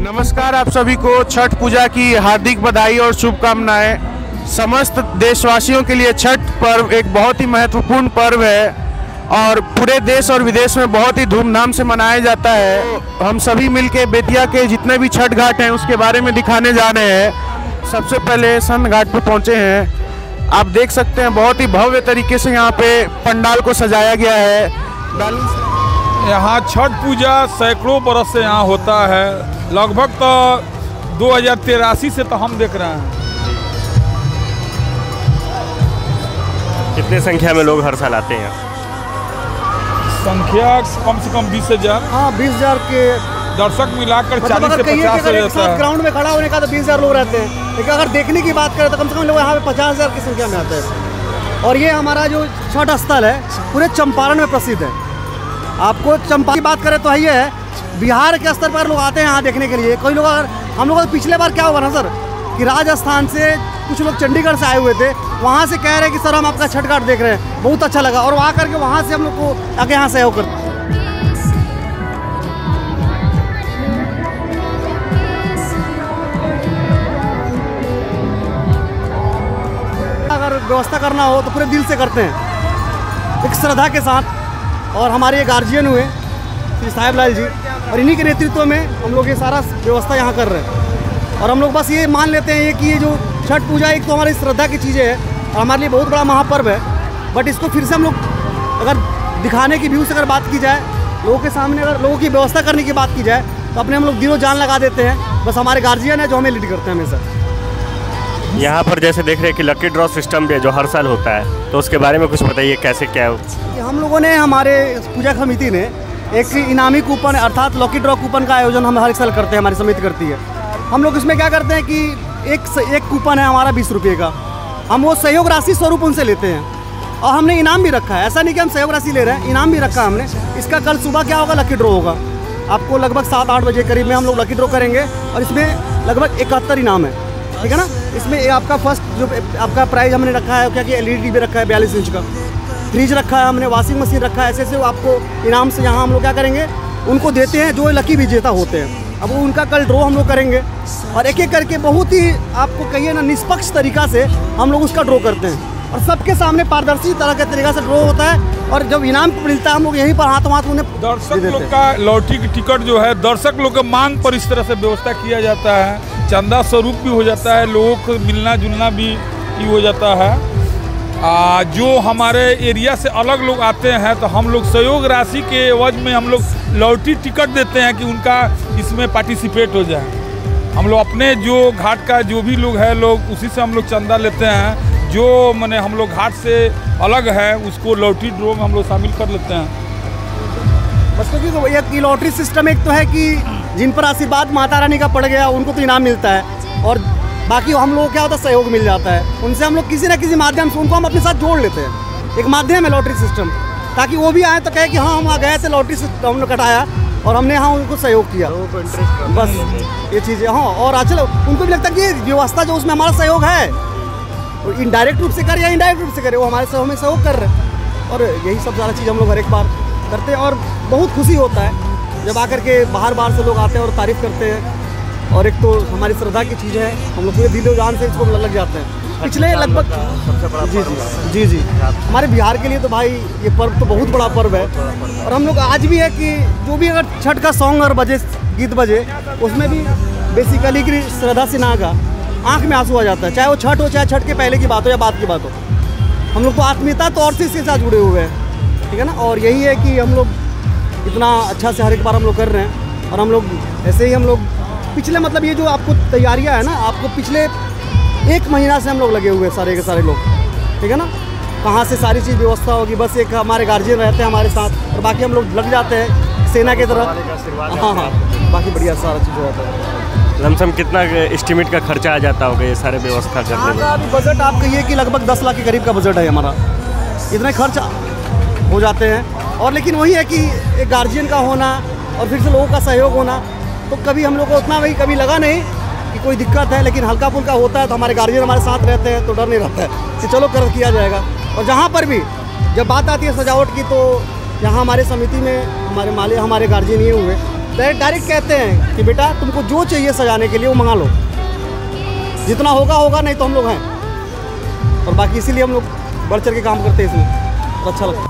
नमस्कार, आप सभी को छठ पूजा की हार्दिक बधाई और शुभकामनाएं। समस्त देशवासियों के लिए छठ पर्व एक बहुत ही महत्वपूर्ण पर्व है और पूरे देश और विदेश में बहुत ही धूमधाम से मनाया जाता है। हम सभी मिलके बेतिया के जितने भी छठ घाट हैं उसके बारे में दिखाने जा रहे हैं। सबसे पहले सन घाट पर पहुंचे हैं। आप देख सकते हैं बहुत ही भव्य तरीके से यहाँ पे पंडाल को सजाया गया है। यहाँ छठ पूजा सैकड़ों बरस से यहाँ होता है, लगभग तो 2083 से तो हम देख रहे हैं। कितने संख्या में लोग हर साल आते हैं? संख्या कम से कम 20,000। हाँ, 20,000 के दर्शक मिलाकर 40 से 50 हो जाता है। ग्राउंड में खड़ा होने का तो 20,000 लोग रहते हैं, लेकिन अगर देखने की बात करें तो कम से कम लोग यहाँ पे 50,000 की संख्या में आते हैं। और ये हमारा जो छठ स्थल है पूरे चंपारण में प्रसिद्ध है। आपको चंपा की बात करें तो ये है, बिहार के स्तर पर लोग आते हैं यहाँ देखने के लिए। कोई लोग, अगर हम लोग पिछले बार क्या हुआ ना सर कि राजस्थान से कुछ लोग चंडीगढ़ से आए हुए थे, वहाँ से कह रहे हैं कि सर हम आपका छठ घाट देख रहे हैं, बहुत अच्छा लगा। और वहाँ करके वहाँ से हम लोग को आगे यहाँ सहयोग करते हैं। अगर व्यवस्था करना हो तो पूरे दिल से करते हैं, एक श्रद्धा के साथ। और हमारे ये गार्जियन हुए श्री साहेब लाल जी, और इन्हीं के नेतृत्व में हम लोग ये सारा व्यवस्था यहाँ कर रहे हैं। और हम लोग बस ये मान लेते हैं कि ये जो छठ पूजा एक तो हमारी श्रद्धा की चीज़ें है और हमारे लिए बहुत बड़ा महापर्व है, बट इसको फिर से हम लोग अगर दिखाने की व्यू से अगर बात की जाए, लोगों के सामने अगर लोगों की व्यवस्था करने की बात की जाए तो अपने हम लोग दिलों जान लगा देते हैं। बस हमारे गार्जियन है जो हमें लीड करते हैं हमेशा। यहाँ पर जैसे देख रहे हैं कि लकी ड्रॉ सिस्टम भी है जो हर साल होता है, तो उसके बारे में कुछ बताइए, कैसे क्या है? हम लोगों ने, हमारे पूजा समिति ने एक इनामी कूपन अर्थात लकी ड्रॉ कूपन का आयोजन हम हर साल करते हैं, हमारी समिति करती है। हम लोग इसमें क्या करते हैं कि एक कूपन है हमारा 20 रुपये का, हम वो सहयोग राशि स्वरूप उनसे लेते हैं और हमने इनाम भी रखा है। ऐसा नहीं कि हम सहयोग राशि ले रहे हैं, इनाम भी रखा है हमने। इसका कल सुबह क्या होगा, लकी ड्रॉ होगा। आपको लगभग 7-8 बजे करीब में हम लोग लकी ड्रॉ करेंगे और इसमें लगभग 71 इनाम है, ठीक है ना। इसमें आपका फर्स्ट जो आपका प्राइस हमने रखा है क्या कि LED टीवी रखा है 42 इंच का, फ्रिज रखा है हमने, वॉशिंग मशीन रखा है। ऐसे आपको इनाम से यहाँ हम लोग क्या करेंगे, उनको देते हैं जो लकी विजेता होते हैं। अब वो उनका कल ड्रॉ हम लोग करेंगे और एक एक करके बहुत ही आपको कहिए ना निष्पक्ष तरीका से हम लोग उसका ड्रॉ करते हैं और सबके सामने पारदर्शी तरह के तरीका से ड्रॉ होता है। और जब इनाम मिलता है हम लोग यहीं पर हाथों हाथ उन्हें दर्शक लोग का लॉटरी की टिकट जो है दर्शक लोग के मांग पर इस तरह से व्यवस्था किया जाता है। चंदा स्वरूप भी हो जाता है, लोगों को मिलना जुलना भी हो जाता है। जो हमारे एरिया से अलग लोग आते हैं तो हम लोग सहयोग राशि के एवज में हम लोग लॉटरी टिकट देते हैं कि उनका इसमें पार्टिसिपेट हो जाए। हम लोग अपने जो घाट का जो भी लोग हैं लोग उसी से हम लोग चंदा लेते हैं। जो माने हम लोग घाट से अलग है उसको लॉटरी ड्रॉ में हम लोग शामिल कर लेते हैं। बस क्योंकि ये लॉटरी सिस्टम एक तो है कि जिन पर आशीर्वाद माता रानी का पड़ गया उनको तो इनाम मिलता है, और बाकी हम लोग क्या होता है सहयोग मिल जाता है उनसे। हम लोग किसी न किसी माध्यम से उनको हम अपने साथ जोड़ लेते हैं। एक माध्यम है लॉटरी सिस्टम, ताकि वो भी आए तो कहे कि हाँ हम वहाँ गए थे, लॉटरी सिस्टम हमने कटाया और हमने हाँ उनको सहयोग किया। बस ये चीज़ें हाँ। और अच्छा उनको भी लगता है कि व्यवस्था जो उसमें हमारा सहयोग है, वो इनडायरेक्ट रूप से करे या इनडायरेक्ट रूप से करे, वो हमारे हमें सहयोग कर रहे हैं। और यही सब सारा चीज़ हम लोग हर एक बार करते हैं और बहुत खुशी होता है जब आकर के बाहर से लोग आते हैं और तारीफ़ करते हैं। और एक तो हमारी श्रद्धा की चीज़ है, हम लोग पूरे दिलो जान से इसको लग जाते हैं। पिछले लगभग सबसे बड़ा जी हमारे बिहार के लिए तो भाई ये पर्व तो बहुत बड़ा पर्व है। और हम लोग आज भी है कि जो भी अगर छठ का सॉन्ग और बजे गीत बजे उसमें भी बेसिकली कि श्रद्धा सिन्हा का आँख में आंसू आ जाता है, चाहे वो छठ हो, चाहे छठ के पहले की बात हो या बाद की बात हो। हम लोग तो आत्मीयता तौर से इसके साथ जुड़े हुए हैं, ठीक है ना। और यही है कि हम लोग इतना अच्छा से हर एक बार हम लोग कर रहे हैं। और हम लोग ऐसे ही हम लोग पिछले मतलब ये जो आपको तैयारियां है ना, आपको पिछले 1 महीना से हम लोग लगे हुए हैं सारे के सारे लोग, ठीक है ना। कहाँ से सारी चीज़ व्यवस्था होगी, बस एक हमारे गार्जियन रहते हैं हमारे साथ और बाकी हम लोग लग जाते हैं सेना की तरह। हाँ, बाकी बढ़िया सारा चीज़ होता है। लमसम कितना एस्टिमेट का खर्चा आ जाता होगा ये सारे व्यवस्था करने में? अभी बजट आप कहिए कि लगभग 10 लाख के करीब का बजट है हमारा, इतने खर्च हो जाते हैं। और लेकिन वही है कि एक गार्जियन का होना और फिर से लोगों का सहयोग होना, तो कभी हम लोग को उतना वही कभी लगा नहीं कि कोई दिक्कत है। लेकिन हल्का फुल्का होता है तो हमारे गार्जियन हमारे साथ रहते हैं तो डर नहीं रहता है कि चलो कर किया जाएगा। और जहाँ पर भी जब बात आती है सजावट की, तो यहाँ हमारे समिति में हमारे गार्जियन ये हुए डायरेक्ट कहते हैं कि बेटा तुमको जो चाहिए सजाने के लिए वो मंगा लो, जितना होगा होगा, नहीं तो हम लोग हैं। और बाकी इसीलिए हम लोग बढ़ चढ़ के काम करते हैं इसमें, और अच्छा लगता है।